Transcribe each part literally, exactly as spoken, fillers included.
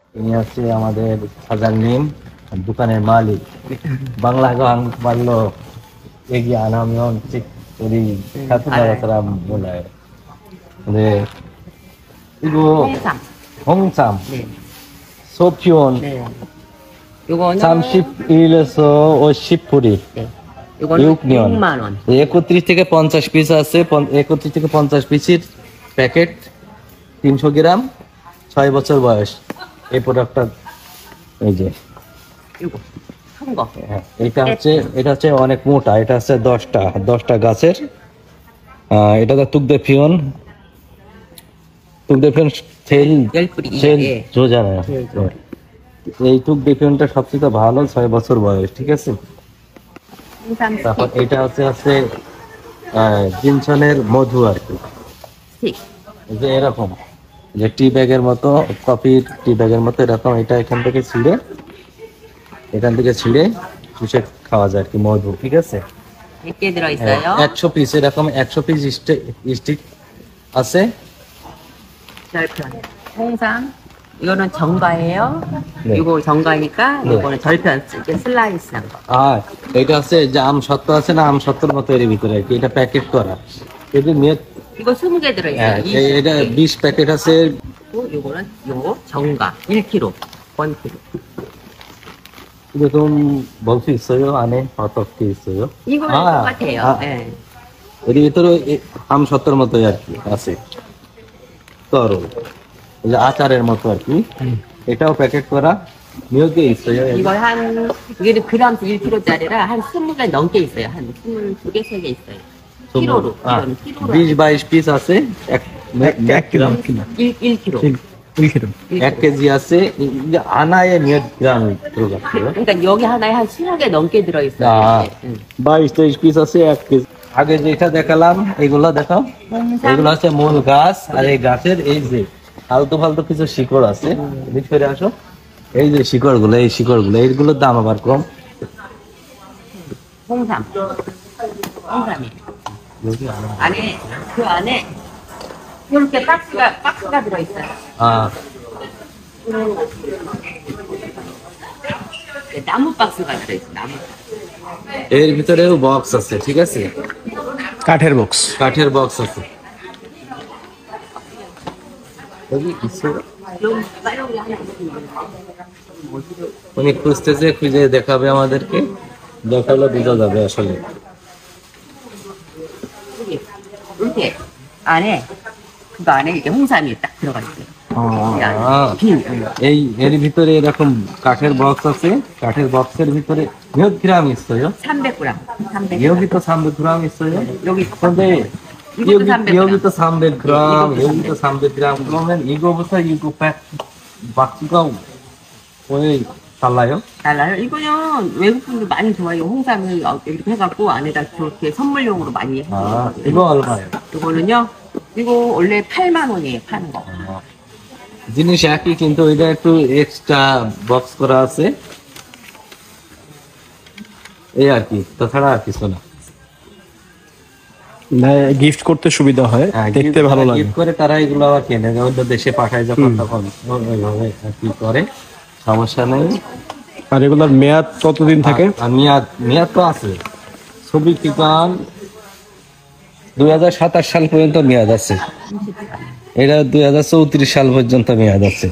ইনি হচ্ছে আমাদের সাজার নিম দোকানের মালিক বাংলা গান বাংলো এগিয়ে আনামিয়ন ঠিক 우리 같은 나라 사람 몰라요. 근데 이거 홍삼. 홍삼 네. 소피온 네. 요거는 삼십일에서 오십 불이 네. 요거는 육 년 육만 원. একত্রিশ থেকে পঞ্চাশ পিস আছে একত্রিশ থেকে পঞ্চাশ পিসের প্যাকেট তিনশো গ্রাম ছয় বছর বয়স এই প্রোডাক্টটা এই যে 요거 큰 거. হ্যাঁ, এটা হচ্ছে এটা হচ্ছে অনেক মোটা এটা হচ্ছে দশটা দশটা গাছের আহ, এটা তো তুকদে ফিওন তুকদে ফিওন সেল 열 뿌리. সেল 예. যোজানা 예, 예. এই তুকদে ফিওনটা সবচেয়ে ভালো ছয় বছর বয়স ঠিক আছে 홍삼 তারপর 스틱. এটা হচ্ছে আছে আহ, জিনসনের মধু আর কি 스틱. এই যে এরকম যে টি ব্যাগের মতো কফির টি ব্যাগের মতো এরকম এটা এখান থেকে ছিঁড়ে এখান থেকে ছিঁড়ে চুষে খাওয়া যায় আর কি মধু ঠিক আছে 몇 개 들어있어요? একশো পিস এরকম একশো পিস স্টিক আছে 절편. 홍삼. 이거는 정가예요. 네. 이거 정가니까 네. 이거는 절편 이렇게 슬라이스한 거. আর এটা আছে যে আম সত্ত্ব আছে না আম সত্ত্বর মতো এর ভিতরে আর কি এটা প্যাকেট করা যদি মেয়ে 이거 스무 개 হ্যাঁ, 들어있어요. এই- এটা বিশ প্যাকেট আছে 이거 요거는 요거 정가 일 킬로그램. 일 킬로그램. এরকম বলছি 있어요 안에 어떻게 있어요 이거랑 아, 똑같아요. 아. 예. এর ভিতরে এ- আম সত্ত্বর মতো আর কি আছে তরল এই যে আচারের মতো আর কি এটাও প্যাকেট করা মিয়কে 있어요 이거 한 이게 그램 일 킬로그램짜리라 한 스무 개 넘게 있어요. 한 스물두 개, 세 개 있어요. 키로로. আহ, 이거는 키로로. বিশ বাইশ পিস আছে এক এক গ্রাম 일, 일 킬로그램. এক কেজি আছে 이제 আনায় মিয়ত গ্রাম 들어갔어요 그러니까 여기 하나에 한 스무 개 넘게 들어있어요. 아. 이게. 응. বাইশ তেইশ পিস আছে এক কেজি আগে যেটা দেখালাম এগুলো দেখাও এগুলো হচ্ছে মূল গাছ আর এই গাছের এই যে আলতু ফালতু কিছু শিকড় আছে এদিক ফিরে আসো এই যে শিকড় গুলো এই শিকড় গুলো এইগুলোর দাম আবার কম 홍삼. 홍삼이에요. 여기 안에 안에 그 안에 이렇게 박스가 박스가 들어있어요. 아 네, 나무 박스가 들어있어. 나무. এর ভিতরেও বক্স আছে ঠিক আছে কাঠের বক্স। কাঠের বক্স আছে 여기 있어요? 여기 빨리 하나 있습니다. উনি খুঁজতেছে খুঁজে দেখাবে আমাদেরকে দেখালে বোঝা যাবে আসলে 여기 이렇게 안에 그거 안에 이렇게 홍삼이 딱 들어가 있어요. 이 안에. আহ, 빈. 응. এই এর ভিতরে এরকম কাঠের বক্স আছে কাঠের বক্সের ভিতরে 몇 গ্রাম 있어요? 삼백 그램. 삼백 그램. 여기도 삼백 গ্রাম 있어요? 여기 근데 이것도 여기 삼백 그램. 여기도 삼백 গ্রাম 이것도 여기도 삼백 গ্রাম 그러면 이거부터 이거 백 박스가 왜 달라요? 달라요? 이거는 외국 분들 많이 좋아해요. 홍삼을 이렇게 해갖고 안에다 저렇게 선물용으로 많이 해요. 아 이거 얼마예요? 이거는요, 이거 원래 팔만 원이에요, 파는 거. জিনিস একই কিন্তু এটা একটু এক্সট্রা বক্স করা আছে এই আর কি তাছাড়া আর কিছু না গিফট করতে সুবিধা হয়, দেখতে ভালো লাগে। গিফট করে তারা এগুলো আবার কেনে অন্য দেশে পাঠায় যখন তখন ওইভাবে আর কি করে সমস্যা নেই আর এগুলোর মেয়াদ কতদিন থাকে? আর মেয়াদ মেয়াদ তো আছে ছবি ঠিকান দুই হাজার সাতাশ সাল পর্যন্ত মেয়াদ আছে এটা দুই হাজার চৌত্রিশ সাল পর্যন্ত মেয়াদ আছে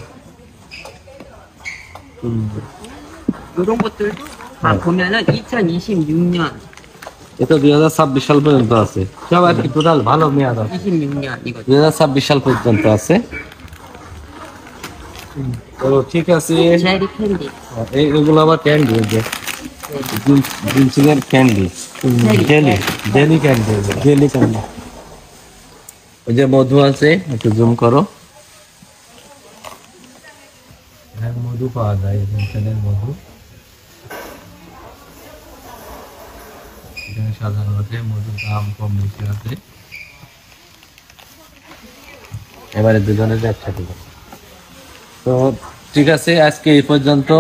이런 것들도 다 보면은 이천이십육 년, এটা দুই হাজার ছাব্বিশ সাল পর্যন্ত আছে সব আর কি টোটাল ভালো মেয়াদ আছে 이십육 년 이거. দুই হাজার ছাব্বিশ সাল পর্যন্ত আছে তো ঠিক আছে 제리 캔디. এই- এগুলো আবার ক্যান্ডি জিনসিনের candy jelly jelly candy jelly candy. ওই যে মধু আছে একটু জুম করো হ্যাঁ মধু পাওয়া যায় জিনসিনের মধু এখানে সাধারণত মধুর দাম কম বেশি আছে এবারে দুজনের একসাথে তো ঠিক আছে আজকে এই পর্যন্ত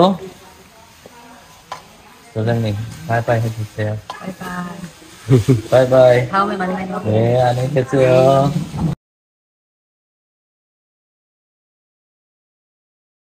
사장님 바이바이 해주세요 바이바이. 바이바이 다음에 만나요. 네 안녕히 계세요